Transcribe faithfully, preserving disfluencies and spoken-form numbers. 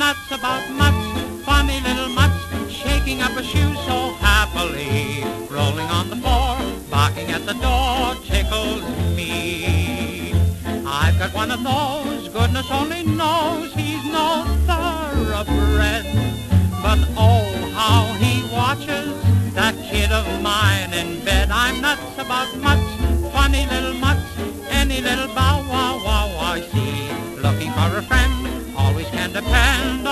nuts about mutts, funny little mutts, shaking up a shoe so happily, rolling on the floor, barking at the door, tickles me. I've got one of those, goodness only knows he's no thoroughbred, but oh, how he watches that kid of mine in bed. I'm nuts about mutts, funny little mutts, any little bow wow wow I see, looking for a friend, always can depend